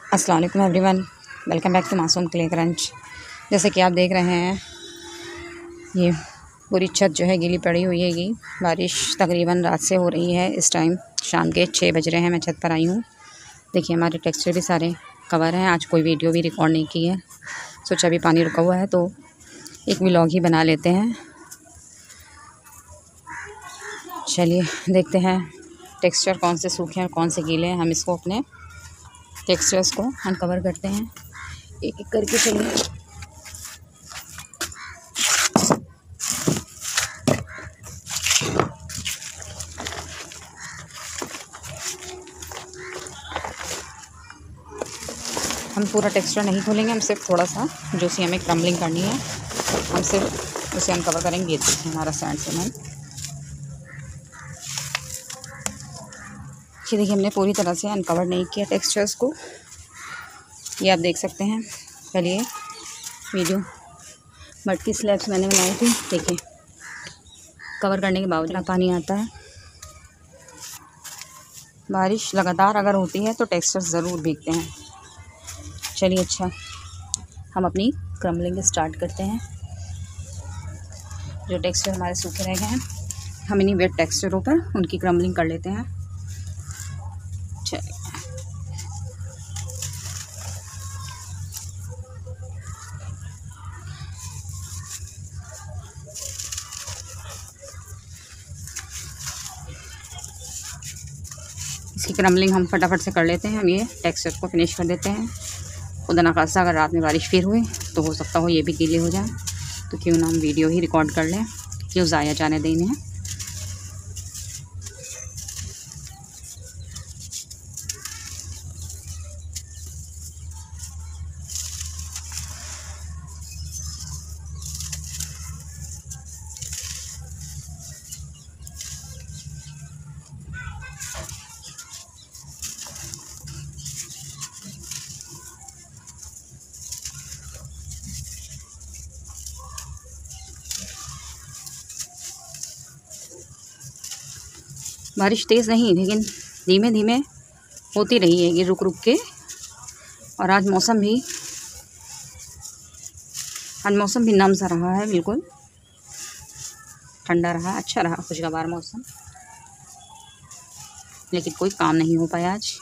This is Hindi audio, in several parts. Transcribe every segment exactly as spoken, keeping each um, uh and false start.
अस्सलाम वालेकुम everyone, welcome back to Masoom clay crunch. जैसे कि आप देख रहे हैं, ये पूरी छत जो है गीली पड़ी हुई है। बारिश तकरीबन रात से हो रही है। इस टाइम शाम के छः बज रहे हैं। मैं छत पर आई हूँ। देखिए हमारे टेक्सचर भी सारे कवर हैं। आज कोई वीडियो भी रिकॉर्ड नहीं की है, सोचा अभी पानी रुका हुआ है तो एक व्लॉग ही बना लेते हैं। चलिए देखते हैं टेक्सचर कौन से सूखे हैं और कौन से गीले हैं। हम इसको अपने टेक्सचर्स को अनकवर करते हैं एक एक करके। चलिए हम पूरा टेक्सचर नहीं खोलेंगे, हम सिर्फ थोड़ा सा जो सी हमें क्रम्बलिंग करनी है हम सिर्फ उसे अनकवर करेंगे। ये देखिए हमारा सैंड सीमेंट, ये देखिए हमने पूरी तरह से अनकवर नहीं किया टेक्सचर्स को। ये आप देख सकते हैं। चलिए वीडियो मड की स्लैब्स मैंने बनाई थी। देखिए कवर करने के बावजूद पानी आता है। बारिश लगातार अगर होती है तो टेक्सचर्स ज़रूर भीगते हैं। चलिए अच्छा, हम अपनी क्रम्बलिंग स्टार्ट करते हैं। जो टेक्सचर हमारे सूखे रह गए हैं, हम इन्हीं वेट टेक्सचरों पर उनकी क्रम्बलिंग कर लेते हैं। चलिए इसकी क्रम्बलिंग हम फटाफट से कर लेते हैं। हम ये टेक्सचर को फिनिश कर देते हैं। खुदा ना खास्ता अगर रात में बारिश फिर हुई तो हो सकता हो ये भी गीले हो जाए, तो क्यों ना हम वीडियो ही रिकॉर्ड कर लें, क्यों ज़ाया जाने दें इन्हें। बारिश तेज़ नहीं, लेकिन धीमे धीमे होती रही है ये रुक रुक के। और आज मौसम भी आज मौसम भी नम सा रहा है, बिल्कुल ठंडा रहा, अच्छा रहा, खुशगवार मौसम। लेकिन कोई काम नहीं हो पाया आज।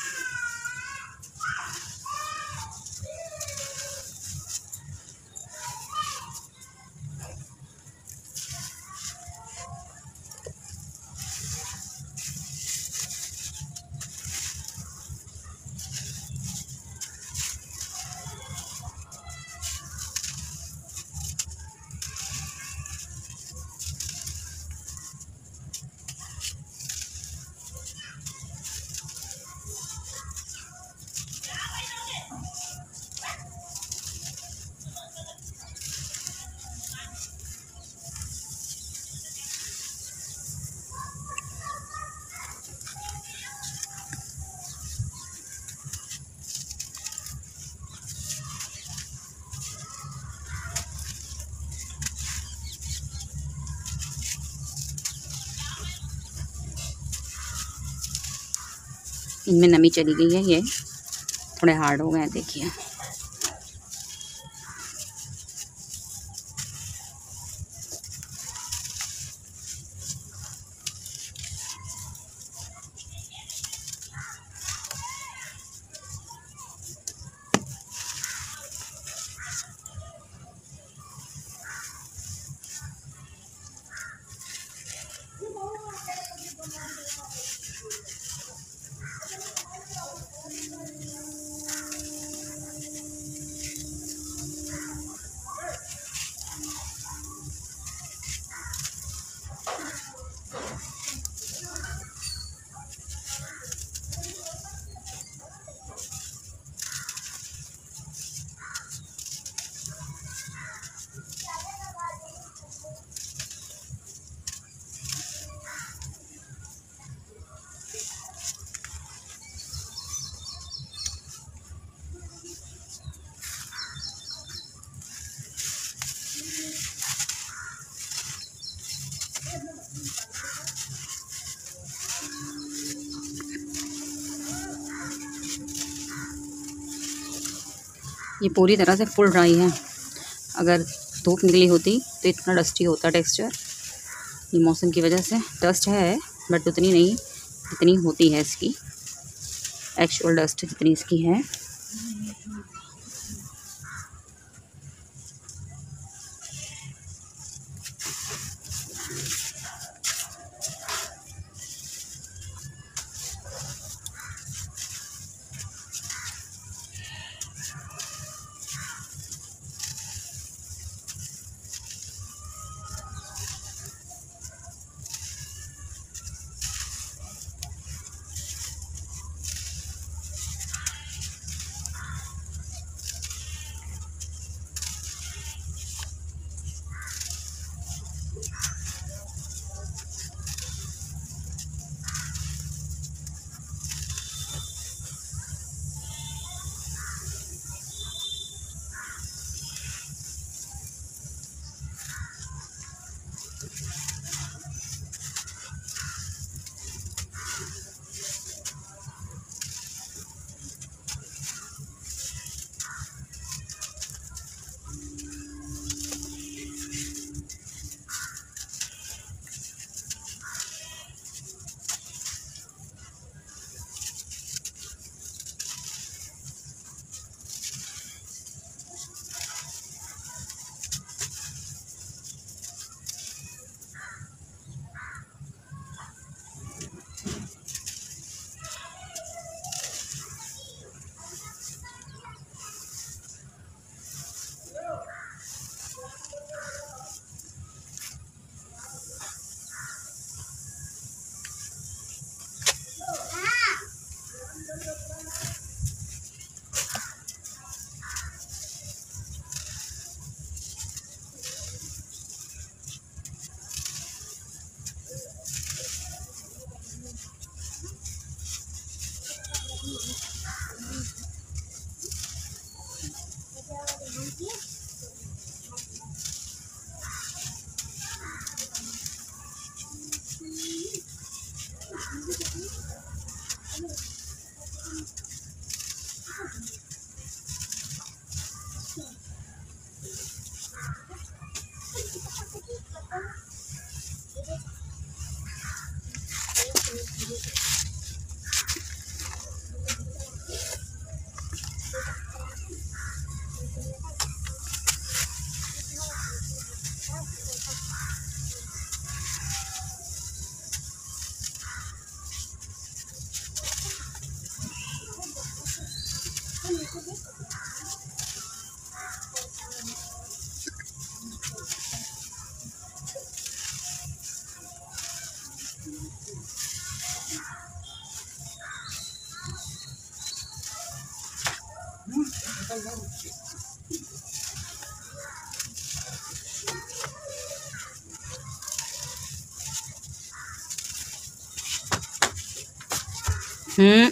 इनमें नमी चली गई है, ये थोड़े हार्ड हो गए हैं। देखिए ये पूरी तरह से फुल ड्राई है। अगर धूप निकली होती तो इतना डस्टी होता टेक्सचर। ये मौसम की वजह से डस्ट है, बट उतनी नहीं जितनी होती है इसकी एक्चुअल डस्ट जितनी इसकी है। हम्म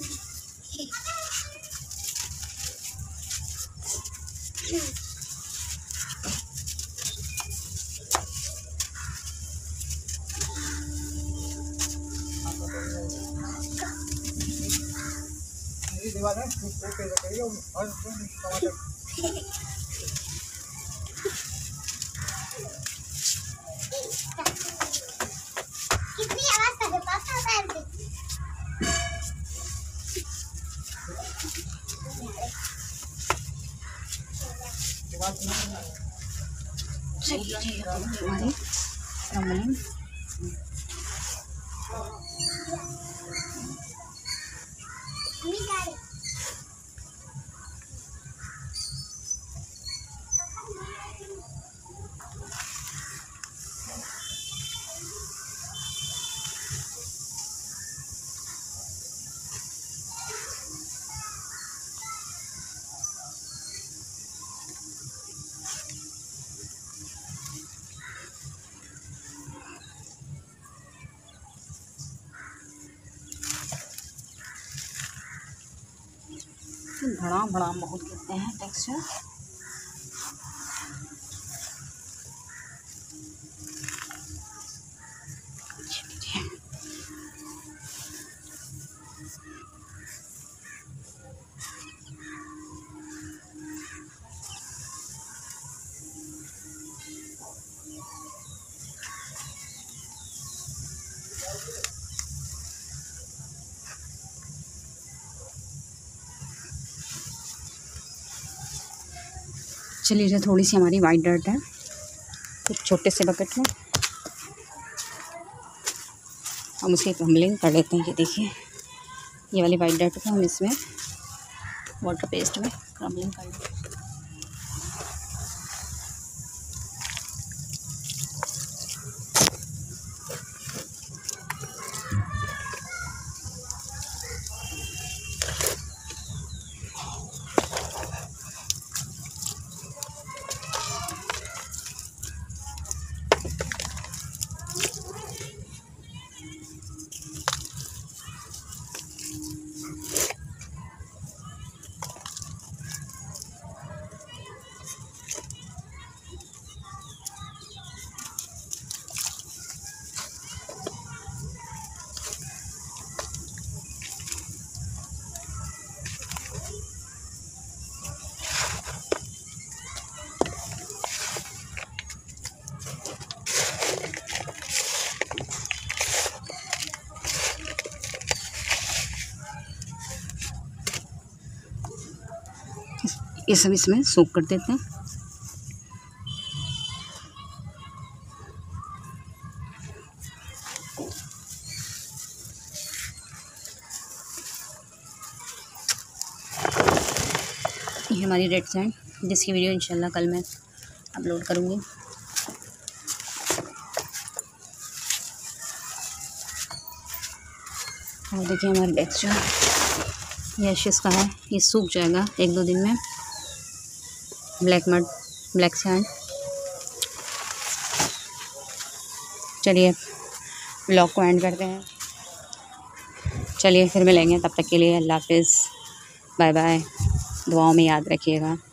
कितनी आवाज कर पापा पैर की चलिए जी हमारी रामलिंग बड़ा बड़ा बहुत कहते हैं टेक्सचर। चलिए जो थोड़ी सी हमारी वाइट डर्ट है एक छोटे से बकेट में हम उसे क्रम्बलिंग कर लेते हैं। ये देखिए ये वाली वाइट डर्ट को हम इसमें वाटर पेस्ट में क्रम्बलिंग कर लेते हैं। ये सब इसमें सोक कर देते हैं। ये हमारी रेड सैंड जिसकी वीडियो इंशाल्लाह कल मैं अपलोड करूँगी। और देखिए हमारा डेस्क जो है ये एशेस का है, ये सूख जाएगा एक दो दिन में। Black mud black sand. चलिए व्लॉग को एंड करते हैं। चलिए फिर मिलेंगे, तब तक के लिए अल्लाह हाफिज़, बाय बाय। दुआओं में याद रखिएगा।